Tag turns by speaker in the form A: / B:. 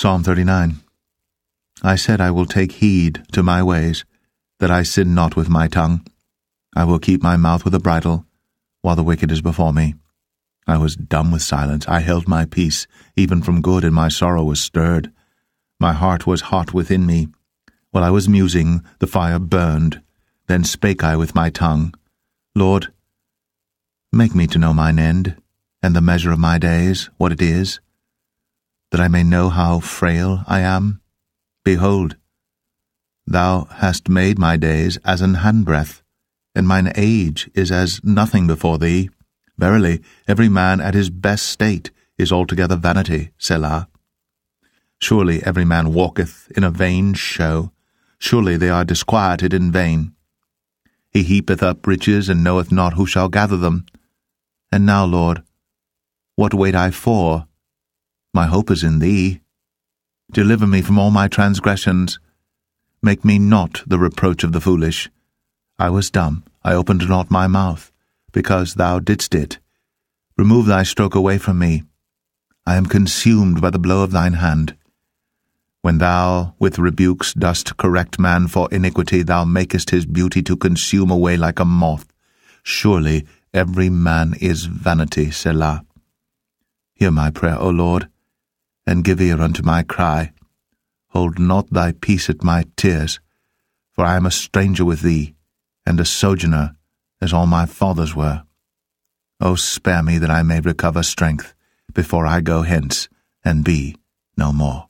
A: Psalm 39. I said, I will take heed to my ways, that I sin not with my tongue. I will keep my mouth with a bridle, while the wicked is before me. I was dumb with silence. I held my peace, even from good, and my sorrow was stirred. My heart was hot within me. While I was musing, the fire burned. Then spake I with my tongue, Lord, make me to know mine end, and the measure of my days, what it is, that I may know how frail I am. Behold, thou hast made my days as an handbreadth, and mine age is as nothing before thee. Verily, every man at his best state is altogether vanity, Selah. Surely every man walketh in a vain show. Surely they are disquieted in vain. He heapeth up riches, and knoweth not who shall gather them. And now, Lord, what wait I for? My hope is in thee. Deliver me from all my transgressions. Make me not the reproach of the foolish. I was dumb, I opened not my mouth, because thou didst it. Remove thy stroke away from me. I am consumed by the blow of thine hand. When thou with rebukes dost correct man for iniquity, thou makest his beauty to consume away like a moth. Surely every man is vanity, Selah. Hear my prayer, O Lord, and give ear unto my cry. Hold not thy peace at my tears, for I am a stranger with thee, and a sojourner, as all my fathers were. O spare me that I may recover strength, before I go hence, and be no more.